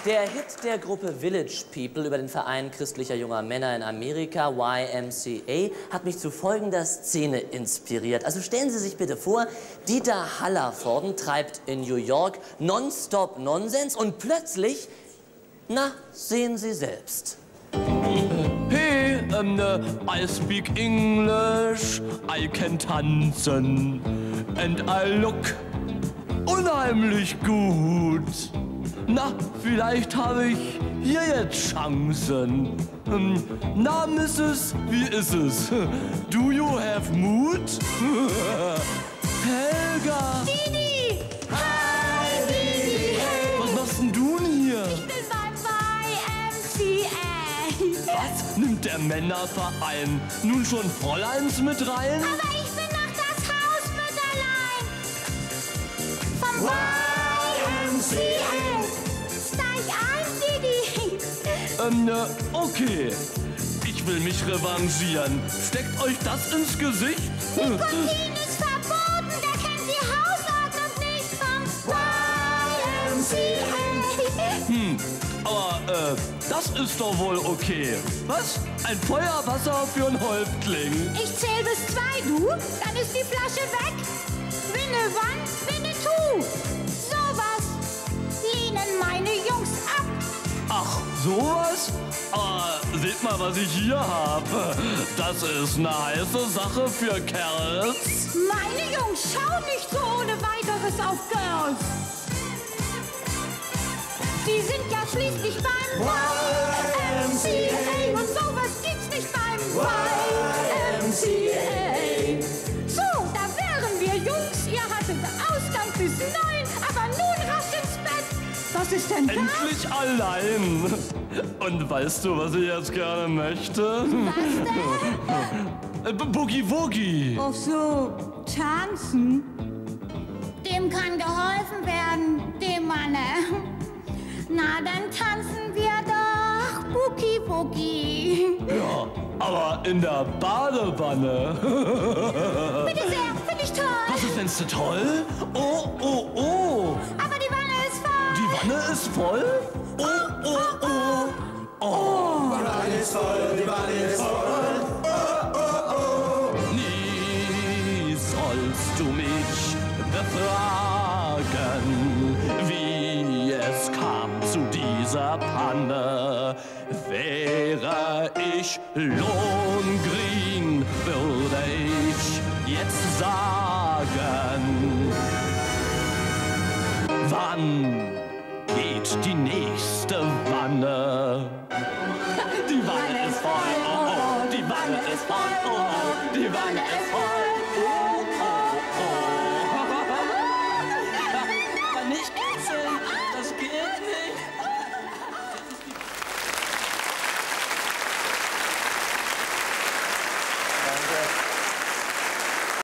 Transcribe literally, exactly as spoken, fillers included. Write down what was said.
Der Hit der Gruppe Village People über den Verein christlicher junger Männer in Amerika, Y M C A, hat mich zu folgender Szene inspiriert. Also stellen Sie sich bitte vor, Dieter Hallervorden treibt in New York Nonstop Nonsens und plötzlich, na, sehen Sie selbst. Hey, um, uh, I speak English, I can tanzen and I look unheimlich gut. Na, vielleicht habe ich hier jetzt Chancen. Hm, na, Missus, wie ist es? Do you have mood? Helga! Didi! Hi, Didi! Hey. Was machst denn du denn hier? Ich bin beim Y M C A. Was nimmt der Männerverein nun schon Fräuleins mit rein? Aber ich bin noch das Hausmütterlein vom Y M C A. Steig ein, Didi! Ähm, äh, okay. Ich will mich revanchieren. Steckt euch das ins Gesicht? Nikotin ist verboten, da kennt die Hausordnung nicht vom Y M C A. Hm, aber, äh, das ist doch wohl okay. Was? Ein Feuerwasser für einen Häuptling? Ich zähl bis zwei, du, dann ist die Flasche weg. Winne wann, winne tu. Sowas lehnen meine Jungs ab. Ach, sowas? Aber seht mal, was ich hier habe. Das ist eine heiße Sache für Kerls. Meine Jungs schauen nicht so ohne weiteres auf Girls. Sie sind ja schließlich beim Y M C A und sowas gibt's nicht beim Y M C A. So, da wären wir Jungs, ihr hattet Ausgang bis neun, aber nun rasch ins Bett. Was ist denn da? Endlich allein. Und weißt du, was ich jetzt gerne möchte? Was denn? Äh, Boogie Woogie. Ach so, tanzen? Dem kann geholfen werden, dem Manne. Na, dann tanzen wir doch Boogie Woogie. Ja, aber in der Badewanne. Bitte sehr, finde ich toll. Was ist denn so toll? Oh, oh, oh. Aber die Wanne ist voll. Die Wanne ist voll? Oh, oh, oh. Oh. Die Wanne ist voll, die Wanne ist voll. Oh, oh, oh. Nie sollst du mich befragen, wie es kam zu dieser Panne. Wäre ich Lohengrin, würde ich jetzt sagen, wann geht die nächste Wanne? Die Wanne ist voll, oh, oh, die Wanne ist voll, oh, oh, die Wanne ist voll.